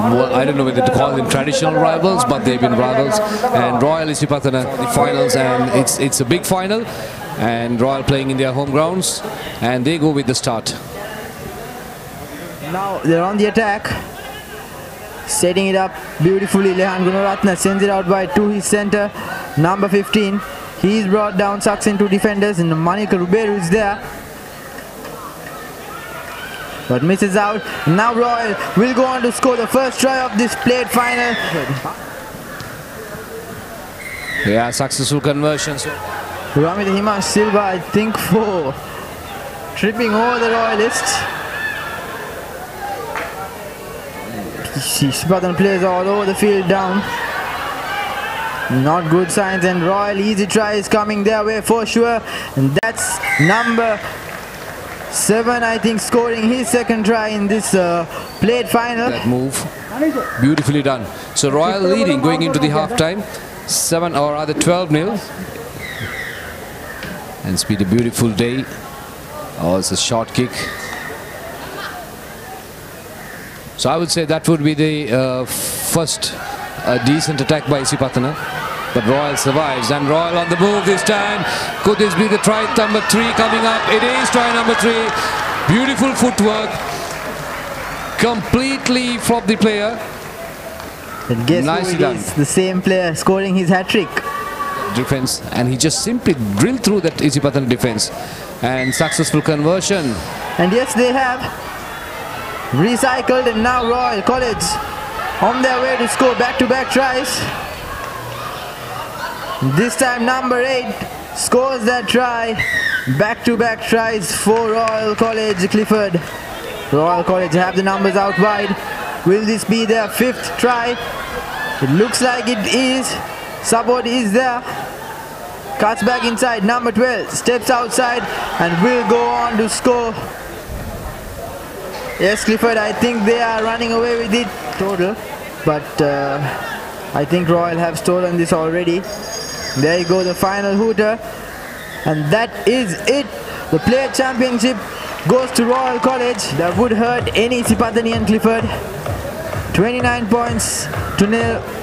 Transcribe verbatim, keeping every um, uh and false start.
well, I don't know whether to call them traditional rivals, but they've been rivals. And Royal Isipatana, the finals, and it's it's a big final. And Royal playing in their home grounds, and they go with the start. Now they're on the attack, setting it up beautifully. Lehan Gunaratna sends it out wide to his center, number fifteen. He's brought down, sucks into defenders, and Manika Ruberu is there, but misses out. Now Royal will go on to score the first try of this plate final. Yeah, successful conversions. Ramit Himash Silva, I think, for tripping over the Royalists. Isipatana players all over the field down. Not good signs, and Royal easy try is coming their way for sure. And that's number seven, I think, scoring his second try in this uh, plate final. That move, beautifully done. So Royal leading going into the halftime, seven or rather twelve nil. And it's been a beautiful day. Oh, it's a short kick. So I would say that would be the uh, first uh, decent attack by Isipatana. But Royal survives, and Royal on the move this time. Could this be the try number three coming up? It is try number three. Beautiful footwork. Completely flopped the player. And guess Nicely who it done. is? The same player scoring his hat-trick. Defense, and he just simply drilled through that Isipatana defense, and successful conversion. And yes, they have recycled, and now Royal College on their way to score back-to-back tries. This time number eight scores that try. Back-to-back tries for Royal College Clifford. Royal College have the numbers out wide. Will this be their fifth try? It looks like it is. Sabod is there. Cuts back inside. Number twelve steps outside and will go on to score. Yes, Clifford, I think they are running away with it total. But uh, I think Royal have stolen this already. There you go, the final hooter. And that is it. The Player Championship goes to Royal College. That would hurt any Isipatanian, Clifford. twenty-nine points to nil.